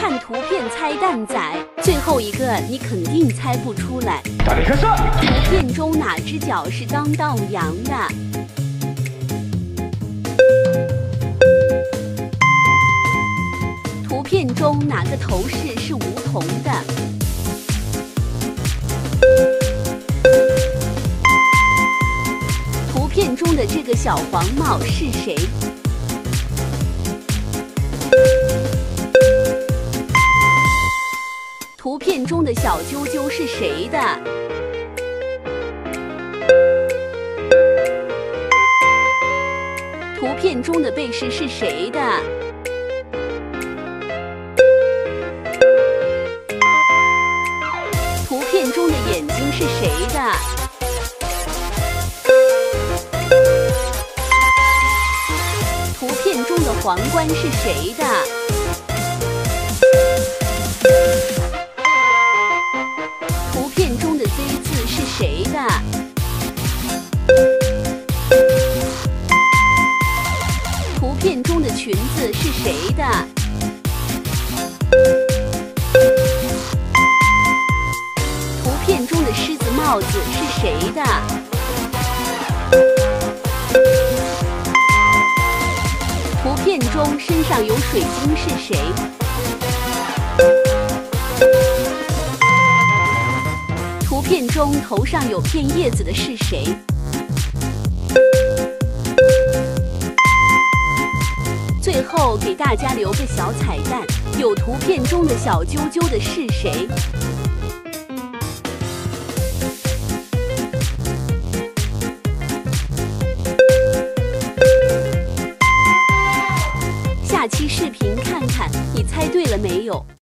看图片猜蛋仔，最后一个你肯定猜不出来。图片中哪只脚是刚到阳的？图片中哪个头饰是梧桐的？图片中的这个小黄帽是谁？图片中的小啾啾是谁的？图片中的被饰是谁的？图片中的眼睛是谁的？图片中的皇冠是谁的？图片中的 Z 字是谁的？图片中的裙子是谁的？图片中的狮子帽子是谁的？图片中身上有水晶是谁？图片中头上有片叶子的是谁？最后给大家留个小彩蛋，有图片中的小啾啾的是谁？下期视频看看你猜对了没有？